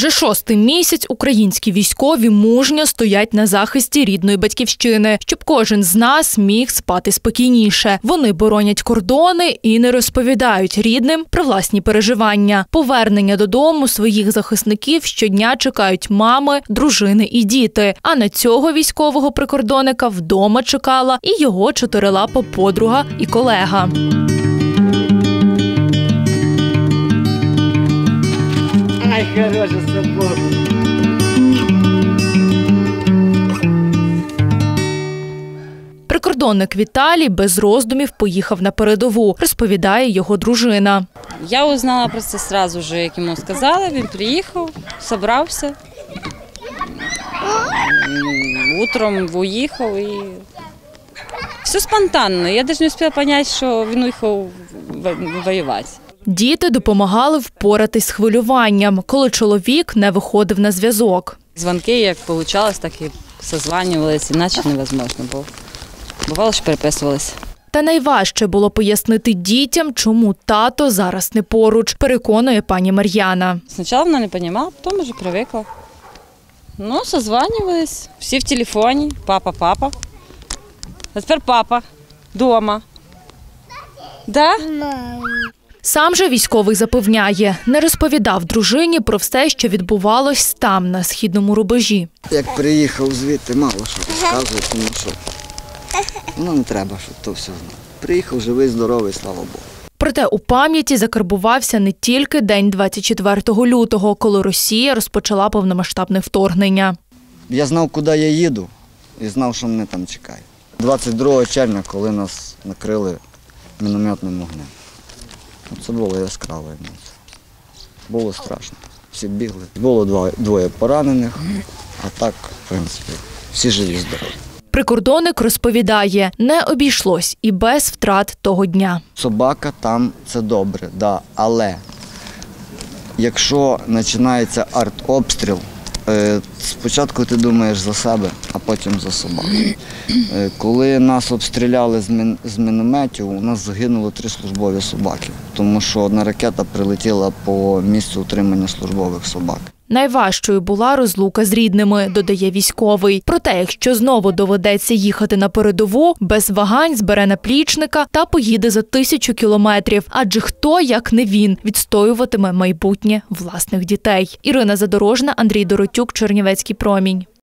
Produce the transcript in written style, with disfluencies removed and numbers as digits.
Вже 6-й місяць українські військові мужньо стоять на захисті рідної батьківщини, щоб кожен з нас міг спати спокійніше. Вони боронять кордони і не розповідають рідним про власні переживання. Повернення додому своїх захисників щодня чекають мами, дружини і діти. А на цього військового прикордонника вдома чекала і його чотирилапа подруга і колега. Ай, хороша собака. Прикордонник Віталій без роздумів поїхав на передову, розповідає його дружина. Я узнала про це одразу ж, як йому сказали, він приїхав, зібрався, утром уїхав і все спонтанно. Я навіть не встигла зрозуміти, що він уїхав воювати. Діти допомагали впоратись з хвилюванням, коли чоловік не виходив на зв'язок. Дзвонки, як вийшло, так і созванювалися, іначе невозможно було. Бувало, що переписувалися. Та найважче було пояснити дітям, чому тато зараз не поруч, переконує пані Мар'яна. Спочатку вона не розуміла, потім вже привикла. Ну, созванювались, всі в телефоні, папа. А тепер папа, вдома. Да? Сам же військовий запевняє, не розповідав дружині про все, що відбувалось там, на східному рубежі. Як приїхав звідти, мало що розказує, тому що не треба, щоб то все знав. Приїхав живий, здоровий, слава Богу. Проте у пам'яті закарбувався не тільки день 24 лютого, коли Росія розпочала повномасштабне вторгнення. Я знав, куди я їду, і знав, що мене там чекає. 22 червня, коли нас накрили мінометним вогнем. Це було яскраво. Було страшно. Всі бігли. Було двоє поранених, а так, в принципі, всі живі, здорові. Прикордонник розповідає, не обійшлось і без втрат того дня. Собака там – це добре, да, але якщо починається артобстріл, спочатку ти думаєш за себе, а потім за собаку. Коли нас обстріляли з мінометів, у нас загинуло 3 службові собаки, тому що одна ракета прилетіла по місцю утримання службових собак. Найважчою була розлука з рідними, додає військовий. Проте, якщо знову доведеться їхати на передову, без вагань збере наплічника та поїде за 1000 кілометрів. Адже хто, як не він, відстоюватиме майбутнє власних дітей. Ірина Задорожна, Андрій Доротюк, Чернівецький промінь.